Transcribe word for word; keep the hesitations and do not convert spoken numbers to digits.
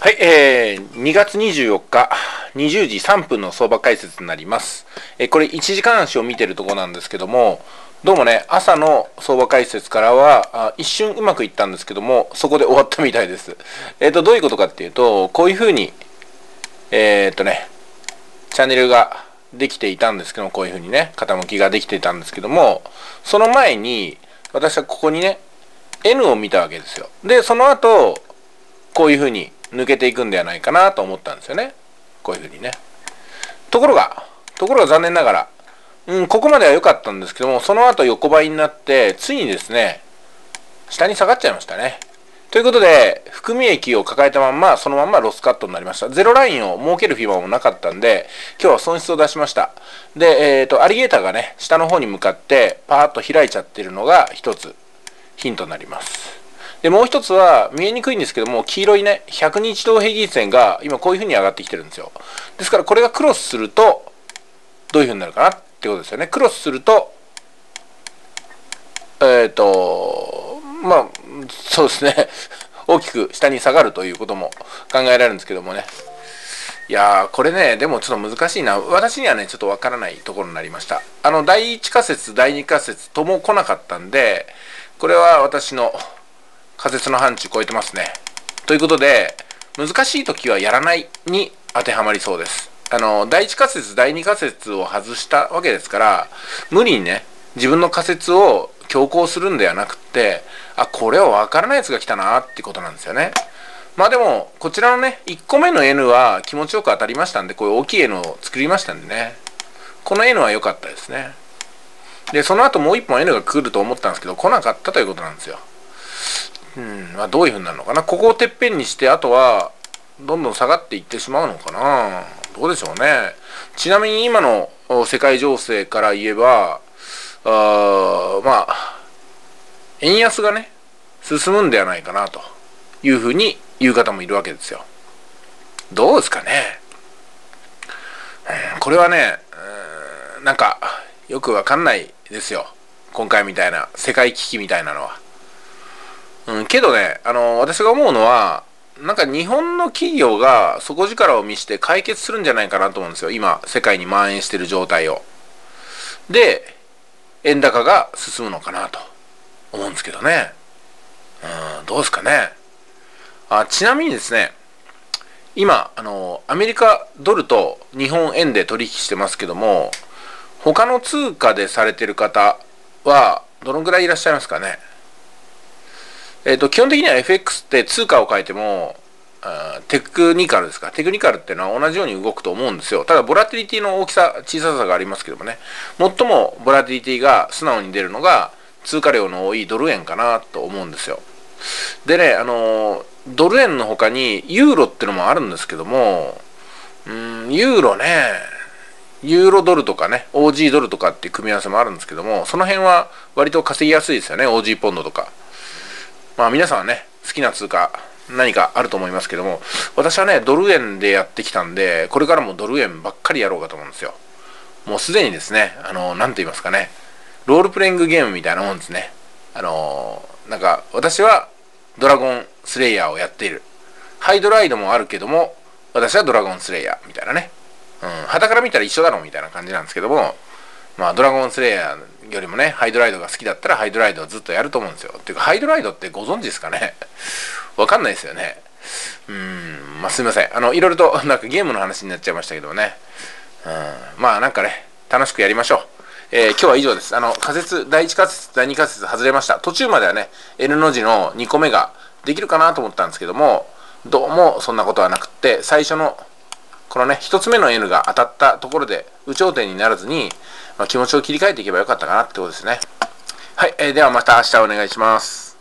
はい、えー、にがつにじゅうよっかにじゅうじさんぷんの相場解説になります。えー、これいちじかん足を見てるところなんですけども、どうもね、朝の相場解説からはあ一瞬うまくいったんですけども、そこで終わったみたいです。えっ、ー、と、どういうことかっていうと、こういうふうに、えっ、ー、とね、チャンネルができていたんですけども、こういうふうにね、傾きができていたんですけども、その前に、私はここにね、N を見たわけですよ。で、その後、こういうふうに抜けていくんではないかなと思ったんですよね。こういうふうにね。ところが、ところが残念ながら、うん、ここまでは良かったんですけども、その後横ばいになって、ついにですね、下に下がっちゃいましたね。ということで、含み益を抱えたまんま、そのまんまロスカットになりました。ゼロラインを設ける暇もなかったんで、今日は損失を出しました。で、えっと、アリゲーターがね、下の方に向かって、パーッと開いちゃってるのが一つヒントになります。で、もう一つは、見えにくいんですけども、黄色いね、ひゃくにちど平均線が今こういう風に上がってきてるんですよ。ですから、これがクロスすると、どういう風になるかなってことですよね。クロスすると、えっと、まあ、そうですね。大きく下に下がるということも考えられるんですけどもね。いやー、これね、でもちょっと難しいな。私にはね、ちょっとわからないところになりました。あの、だいいち仮説、だいに仮説とも来なかったんで、これは私の仮説の範疇超えてますね。ということで、難しい時はやらないに当てはまりそうです。あの、だいいち仮説、だいに仮説を外したわけですから、無理にね、自分の仮説を強行するんではなくって、あ、これは分からないやつが来たなってことなんですよね。まあでも、こちらのね、いっこめの N は気持ちよく当たりましたんで、こういう大きい N を作りましたんでね。この N は良かったですね。で、その後もういっぽん N が来ると思ったんですけど、来なかったということなんですよ。うん、まあどういう風になるのかな。ここをてっぺんにして、あとは、どんどん下がっていってしまうのかな。どうでしょうね。ちなみに今の世界情勢から言えば、あまあ、円安がね、進むんではないかなというふうに言う方もいるわけですよ。どうですかね。これはね、なんかよくわかんないですよ。今回みたいな世界危機みたいなのは。うん、けどね、あの、私が思うのは、なんか日本の企業が底力を見して解決するんじゃないかなと思うんですよ。今、世界に蔓延している状態を。で、円高が進むのかなと思うんですけどね。うん、どうですかね。あ、ちなみにですね、今、あの、アメリカドルと日本円で取引してますけども、他の通貨でされてる方はどのぐらいいらっしゃいますかね。えっと、基本的には エフエックス って通貨を変えても、テクニカルですか。テクニカルっていうのは同じように動くと思うんですよ。ただ、ボラティリティの大きさ、小ささがありますけどもね。最もボラティリティが素直に出るのが、通貨量の多いドル円かなと思うんですよ。でね、あの、ドル円の他にユーロってのもあるんですけども、うん、ユーロね、ユーロドルとかね、オージー ドルとかっていう組み合わせもあるんですけども、その辺は割と稼ぎやすいですよね、オージー ポンドとか。まあ皆さんはね、好きな通貨何かあると思いますけども、私はね、ドル円でやってきたんで、これからもドル円ばっかりやろうかと思うんですよ。もうすでにですね、あの、なんて言いますかね、ロールプレイングゲームみたいなもんですね。あのー、なんか、私はドラゴンスレイヤーをやっている。ハイドライドもあるけども、私はドラゴンスレイヤーみたいなね。うん、旗から見たら一緒だろうみたいな感じなんですけども、まあ、ドラゴンスレイヤーよりもね、ハイドライドが好きだったらハイドライドをずっとやると思うんですよ。っていうか、ハイドライドってご存知ですかね。わかんないですよね。うーん、まあすいません。あの、いろいろとなんかゲームの話になっちゃいましたけどもね。うん、まあなんかね、楽しくやりましょう。えー、今日は以上です。あの、仮説、だいいち仮説、だいに仮説外れました。途中まではね、N の字のにこめができるかなと思ったんですけども、どうもそんなことはなくって、最初の、このね、ひとつめの N が当たったところで、有頂天にならずに、まあ、気持ちを切り替えていけばよかったかなってことですね。はい、えー、ではまた明日お願いします。